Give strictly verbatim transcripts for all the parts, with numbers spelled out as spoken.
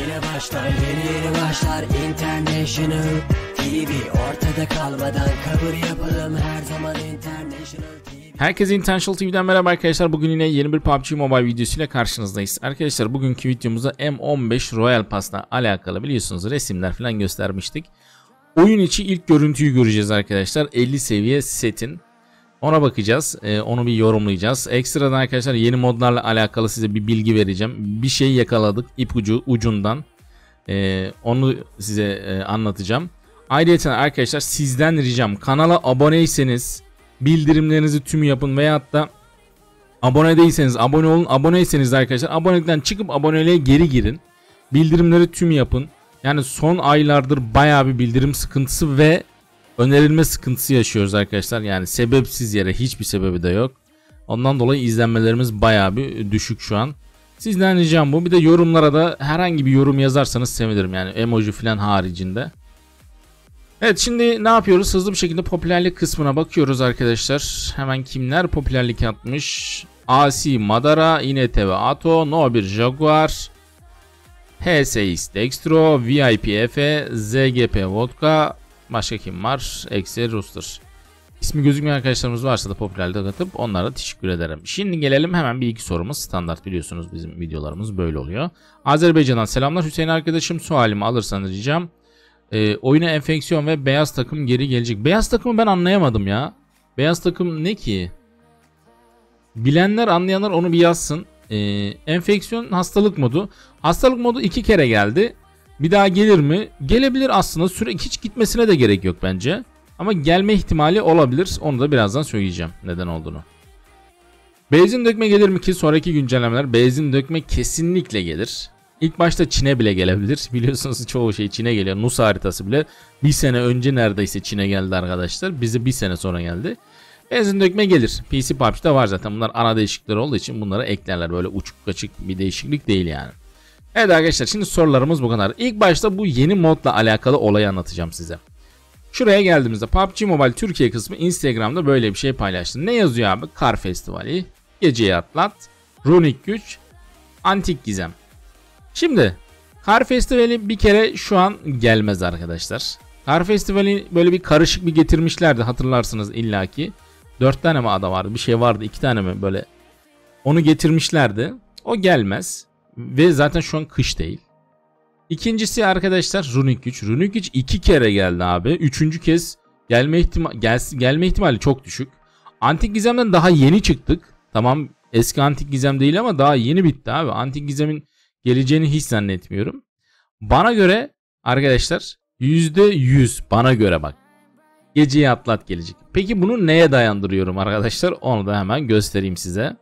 Yine başlar yeni yeni başlar International T V. Ortada kalmadan cover yapalım her zaman International T V. Herkese International T V'den merhaba arkadaşlar. Bugün yine yeni bir P U B G Mobile videosuyla karşınızdayız. Arkadaşlar bugünkü videomuzda M on beş Royal Pass'la alakalı biliyorsunuz resimler falan göstermiştik. Oyun içi ilk görüntüyü göreceğiz arkadaşlar. elli seviye setin. Ona bakacağız. Ee, onu bir yorumlayacağız. Ekstradan arkadaşlar yeni modlarla alakalı size bir bilgi vereceğim. Bir şey yakaladık ipucu ucundan. Ee, onu size e, anlatacağım. Ayrıca arkadaşlar sizden ricam, kanala aboneyseniz bildirimlerinizi tüm yapın veyahut da abone değilseniz abone olun. Aboneyseniz arkadaşlar abonelikten çıkıp aboneliğe geri girin. Bildirimleri tüm yapın. Yani son aylardır bayağı bir bildirim sıkıntısı ve önerilme sıkıntısı yaşıyoruz arkadaşlar. Yani sebepsiz yere, hiçbir sebebi de yok. Ondan dolayı izlenmelerimiz bayağı bir düşük şu an. Sizden ricam bu. Bir de yorumlara da herhangi bir yorum yazarsanız sevinirim. Yani emoji falan haricinde. Evet, şimdi ne yapıyoruz? Hızlı bir şekilde popülerlik kısmına bakıyoruz arkadaşlar. Hemen kimler popülerlik yapmış? Asi Madara, İNT ve Ato, No bir Jaguar, H S X Dextro, V I P Efe, Z G P Vodka, başka kim var? Exe Rooster. İsmi gözükmeyen arkadaşlarımız varsa da popülerlik atıp onlara teşekkür ederim. Şimdi gelelim hemen bir iki sorumuz. Standart biliyorsunuz bizim videolarımız böyle oluyor. Azerbaycan'dan selamlar Hüseyin arkadaşım. Sualimi alırsanız ricam. E, oyuna enfeksiyon ve beyaz takım geri gelecek. Beyaz takımı ben anlayamadım ya. Beyaz takım ne ki? Bilenler, anlayanlar onu bir yazsın. E, enfeksiyon hastalık modu. Hastalık modu iki kere geldi. Bir daha gelir mi? Gelebilir aslında. Süre hiç gitmesine de gerek yok bence. Ama gelme ihtimali olabilir. Onu da birazdan söyleyeceğim neden olduğunu. Benzin dökme gelir mi ki? Sonraki güncellemeler benzin dökme kesinlikle gelir. İlk başta Çin'e bile gelebilir. Biliyorsunuz çoğu şey Çin'e geliyor. Nus haritası bile bir sene önce neredeyse Çin'e geldi arkadaşlar. Bize bir sene sonra geldi. Benzin dökme gelir. P C P U B G'de var zaten. Bunlar ana değişiklikler olduğu için bunları eklerler. Böyle uçuk kaçık bir değişiklik değil yani. Evet arkadaşlar, şimdi sorularımız bu kadar. İlk başta bu yeni modla alakalı olayı anlatacağım size. Şuraya geldiğimizde P U B G Mobile Türkiye kısmı Instagram'da böyle bir şey paylaştı. Ne yazıyor abi? Kar Festivali, Geceyi Atlat, Runik Güç, Antik Gizem. Şimdi Kar Festivali bir kere şu an gelmez arkadaşlar. Kar Festivali böyle bir karışık bir getirmişlerdi, hatırlarsınız illaki. Dört tane mi ada vardı? Bir şey vardı. iki tane mi böyle? Onu getirmişlerdi. O gelmez. Ve zaten şu an kış değil. İkincisi arkadaşlar Runik Güç. Runik Güç iki kere geldi abi. Üçüncü kez gelme ihtimali, gel, gelme ihtimali çok düşük. Antik Gizem'den daha yeni çıktık. Tamam, eski Antik Gizem değil ama daha yeni bitti abi. Antik Gizem'in geleceğini hiç zannetmiyorum. Bana göre arkadaşlar yüzde yüz bana göre bak. Geceyi Atlat gelecek. Peki bunu neye dayandırıyorum arkadaşlar? Onu da hemen göstereyim size.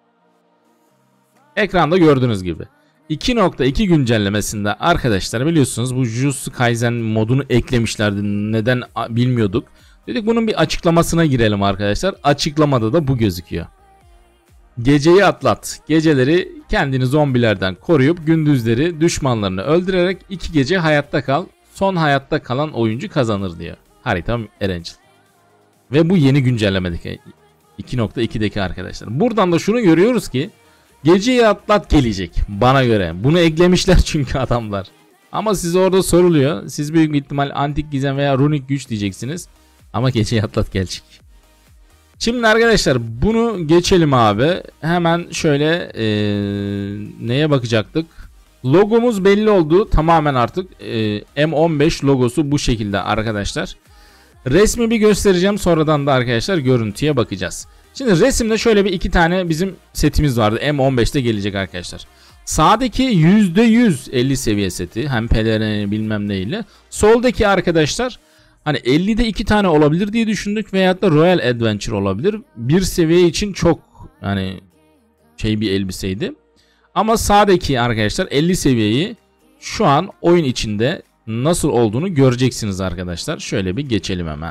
Ekranda gördüğünüz gibi. iki nokta iki güncellemesinde arkadaşlar biliyorsunuz bu Jujutsu Kaisen modunu eklemişlerdi. Neden bilmiyorduk. Dedik bunun bir açıklamasına girelim arkadaşlar. Açıklamada da bu gözüküyor. Geceyi atlat. Geceleri kendini zombilerden koruyup gündüzleri düşmanlarını öldürerek iki gece hayatta kal. Son hayatta kalan oyuncu kazanır diyor. Harita Erangel. Ve bu yeni güncellemedeki iki nokta ikideki arkadaşlar. Buradan da şunu görüyoruz ki Geceyi Atlat gelecek bana göre. Bunu eklemişler çünkü adamlar. Ama size orada soruluyor. Siz büyük bir ihtimal Antik Gizem veya Runik Güç diyeceksiniz. Ama Geceyi Atlat gelecek. Şimdi arkadaşlar bunu geçelim abi. Hemen şöyle ee, neye bakacaktık? Logomuz belli oldu. Tamamen artık ee, M on beş logosu bu şekilde arkadaşlar. Resmi bir göstereceğim. Sonradan da arkadaşlar görüntüye bakacağız. Şimdi resimde şöyle bir iki tane bizim setimiz vardı. M on beşte gelecek arkadaşlar. Sağdaki yüzde yüz elli seviye seti. Hem pelerini bilmem neyle. Soldaki arkadaşlar hani ellide iki tane olabilir diye düşündük. Veyahut da Royal Adventure olabilir. Bir seviye için çok hani şey bir elbiseydi. Ama sağdaki arkadaşlar elli seviyeyi şu an oyun içinde nasıl olduğunu göreceksiniz arkadaşlar. Şöyle bir geçelim hemen.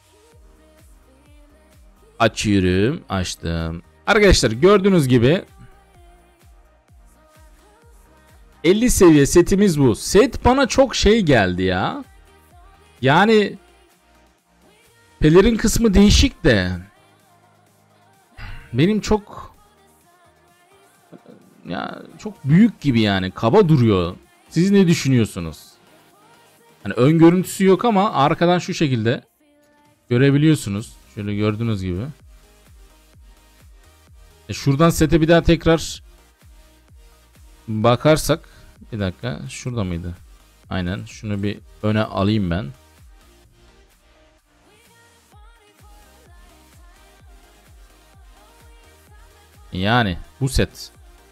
Açıyorum. Açtım. Arkadaşlar gördüğünüz gibi elli seviye setimiz bu. Set bana çok şey geldi ya. Yani pelerin kısmı değişik de benim çok ya çok büyük gibi yani. Kaba duruyor Siz ne düşünüyorsunuz? Hani ön görüntüsü yok ama arkadan şu şekilde görebiliyorsunuz. Şöyle gördüğünüz gibi. E şuradan sete bir daha tekrar bakarsak, bir dakika, şurada mıydı? Aynen, şunu bir öne alayım ben. Yani bu set.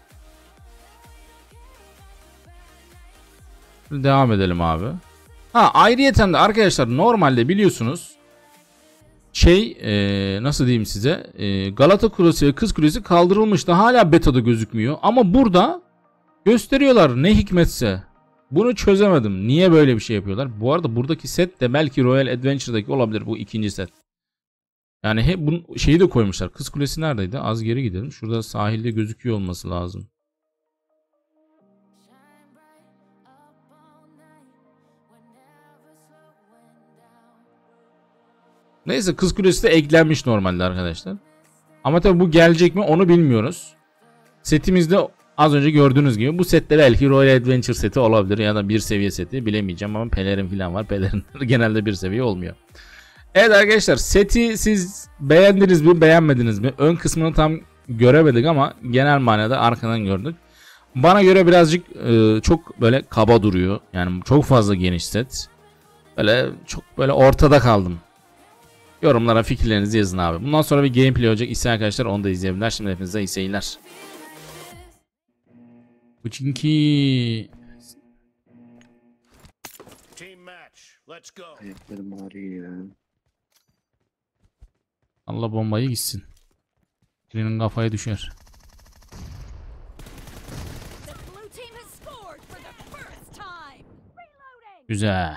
Devam edelim abi. Ha, ayrıyeten de arkadaşlar normalde biliyorsunuz şey ee, nasıl diyeyim size, ee, Galata Kulesi ve Kız Kulesi kaldırılmıştı, hala betada gözükmüyor ama burada gösteriyorlar, ne hikmetse. Bunu çözemedim, niye böyle bir şey yapıyorlar. Bu arada buradaki set de belki Royal Adventure'daki olabilir, bu ikinci set. Yani hep bu şeyi de koymuşlar. Kız Kulesi neredeydi? Az geri gidelim. Şurada sahilde gözüküyor olması lazım. Neyse, Kız Kulesi de eklenmiş normalde arkadaşlar. Ama tabi bu gelecek mi onu bilmiyoruz. Setimizde az önce gördüğünüz gibi bu sette belki Royal Adventure seti olabilir ya da bir seviye seti, bilemeyeceğim ama pelerin falan var. Pelerinler genelde bir seviye olmuyor. Evet arkadaşlar, seti siz beğendiniz mi beğenmediniz mi? Ön kısmını tam göremedik ama genel manada arkadan gördük. Bana göre birazcık e, çok böyle kaba duruyor. Yani çok fazla geniş set. Böyle çok böyle ortada kaldım. Yorumlara fikirlerinizi yazın abi. Bundan sonra bir gameplay olacak. İsteyen arkadaşlar onu da izleyebilirler. Şimdi hepinize iyi seyirler. Bu çünkü ayaklarım ağrıyor ya. Allah bombayı gitsin. Birinin kafaya düşer. Güzel.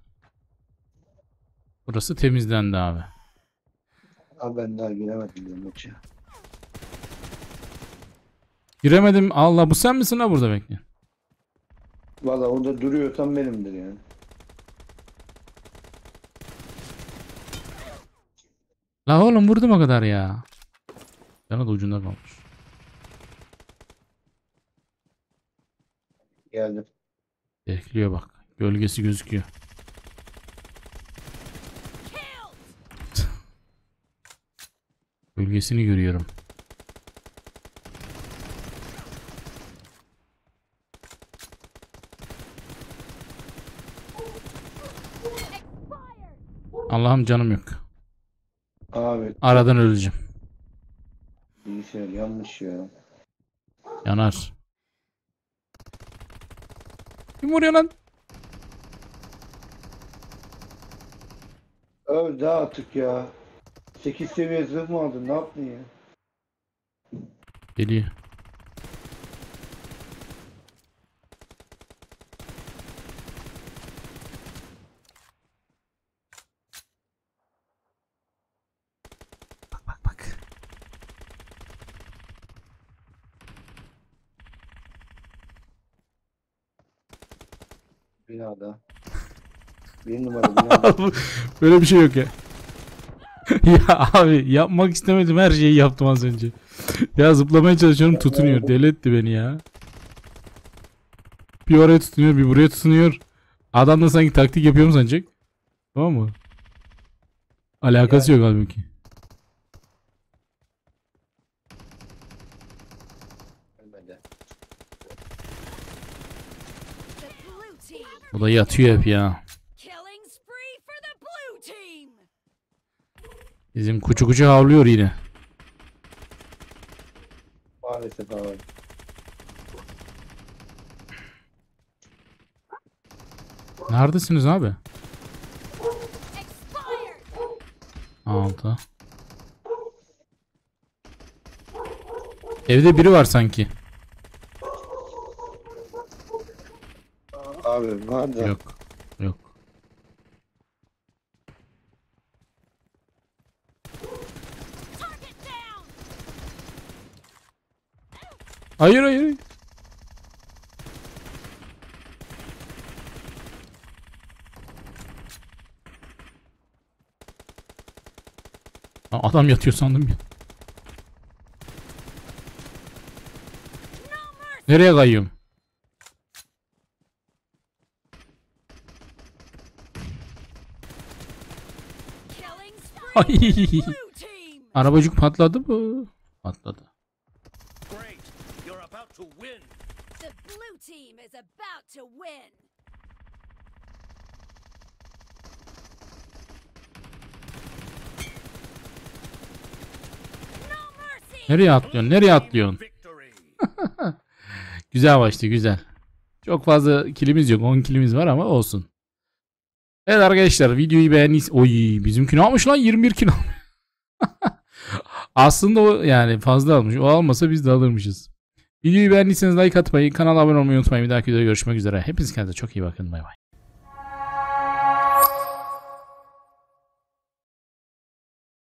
Burası temizlendi abi. Abi ben daha giremedim ya maça. Giremedim. Allah, bu sen misin ha burada bekle. Valla orada duruyor, tam benimdir yani. La oğlum, vurdum o kadar ya. Canı da ucunda kalmış. Geldim. Bekliyor bak. Gölgesi gözüküyor. Gölgesini görüyorum. Allah'ım, canım yok. Abi Aradan öleceğim. bilgisayar yanlış ya. Yanar. Kim vuruyor lan? Öl daha artık ya. sekiz seviye zırh mı aldın, ne yaptın ya? Geliyor. Bak bak bak. Binada. Bir numara binada. Böyle bir şey yok ya. Ya abi, yapmak istemedim, her şeyi yaptım az önce. Ya zıplamaya çalışıyorum, tutunuyor. Deli etti beni ya. Bir oraya tutunuyor, bir buraya tutunuyor. Adam da sanki taktik yapıyor mu sanacak? Tamam mı? Alakası yok halbuki. Ölmedi. O da yatıyor hep ya. Bizim kuçu kuçu havlıyor yine. Maalesef abi. Neredesiniz abi? Altı. Evde biri var sanki. Abi var da. Yok. Yok. Hayır hayır. hayır. Aa, adam yatıyor sandım ya. Nereye kayıyorum? Ay. Arabacık patladı mı? Patladı. Great. You're about to win. The blue team is about to win. No mercy. Nereye atlıyorsun? Nereye atlıyorsun? Victory. Güzel başladı, güzel. Çok fazla kilimiz yok. on kilimiz var ama olsun. Evet arkadaşlar, videoyu beğendiyseniz... Oy, bizimki ne yapmış lan? yirmi bir kilo. Aslında o yani fazla almış. O almasa biz de alırmışız. Videoyu beğendiyseniz like atmayı, kanala abone olmayı unutmayın. Bir dahaki videoda görüşmek üzere. Hepiniz kendinize çok iyi bakın. Bay bay.